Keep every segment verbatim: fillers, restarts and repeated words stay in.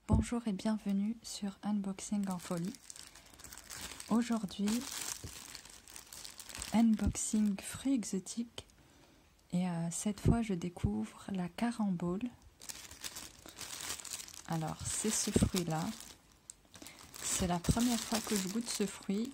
Bonjour et bienvenue sur Unboxing en folie. Aujourd'hui, unboxing fruits exotiques et euh, cette fois je découvre la carambole. Alors c'est ce fruit là, c'est la première fois que je goûte ce fruit.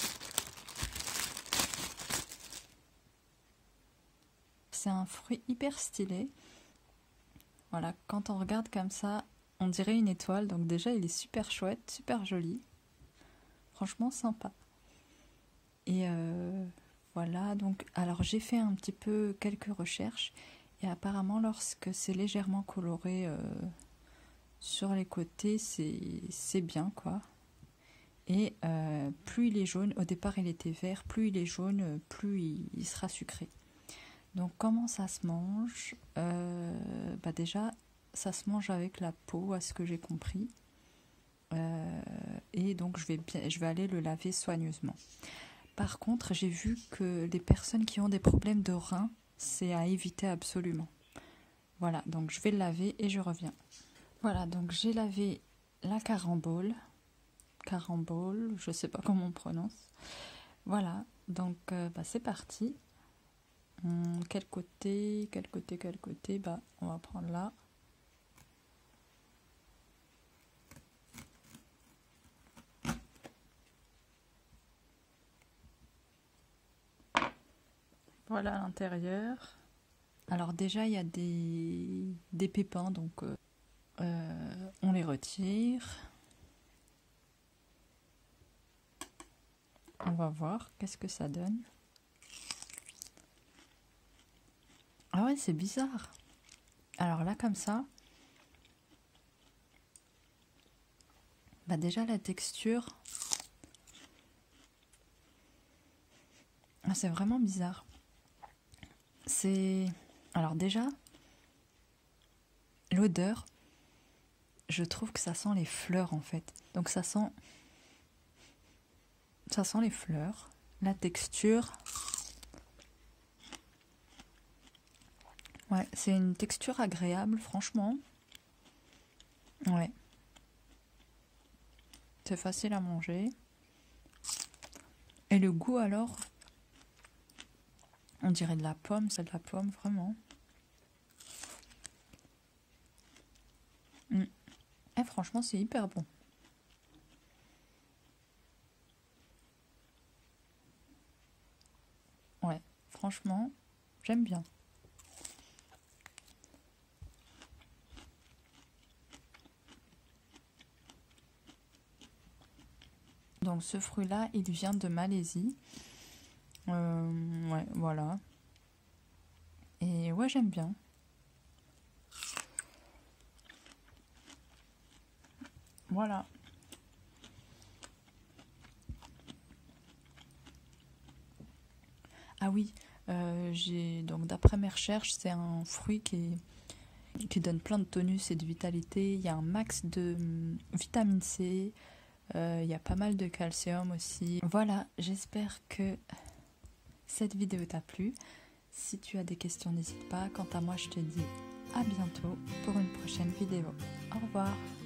C'est un fruit hyper stylé. Voilà, quand on regarde comme ça, on dirait une étoile, donc déjà il est super chouette, super joli. Franchement sympa. Et euh, voilà, donc alors j'ai fait un petit peu quelques recherches et apparemment lorsque c'est légèrement coloré euh, sur les côtés, c'est bien quoi. Et euh, plus il est jaune, au départ il était vert, plus il est jaune, plus il, il sera sucré. Donc comment ça se mange? euh, Bah déjà ça se mange avec la peau, à ce que j'ai compris. Euh, et donc je vais, bien, je vais aller le laver soigneusement. Par contre, j'ai vu que les personnes qui ont des problèmes de reins, c'est à éviter absolument. Voilà, donc je vais le laver et je reviens. Voilà, donc j'ai lavé la carambole. Carambole, je sais pas comment on prononce. Voilà, donc euh, bah, c'est parti. Hum, quel côté, quel côté, quel côté? Bah, on va prendre là. Voilà l'intérieur. Alors déjà il y a des, des pépins, donc euh, euh, on les retire. On va voir qu'est-ce que ça donne. Ah ouais, c'est bizarre. Alors là comme ça, bah déjà la texture, ah, c'est vraiment bizarre. C'est... Alors déjà, l'odeur, je trouve que ça sent les fleurs en fait. Donc ça sent... Ça sent les fleurs. La texture... Ouais, c'est une texture agréable, franchement. Ouais. C'est facile à manger. Et le goût alors, on dirait de la pomme, c'est de la pomme, vraiment. Mmh. Et franchement, c'est hyper bon. Ouais, franchement, j'aime bien. Donc ce fruit-là, il vient de Malaisie. Euh, ouais, voilà. Et ouais, j'aime bien. Voilà. Ah oui, euh, j'ai donc d'après mes recherches, c'est un fruit qui, est, qui donne plein de tonus et de vitalité. Il y a un max de hum, vitamine C. Euh, il y a pas mal de calcium aussi. Voilà, j'espère que cette vidéo t'a plu. Si tu as des questions, n'hésite pas. Quant à moi, je te dis à bientôt pour une prochaine vidéo. Au revoir.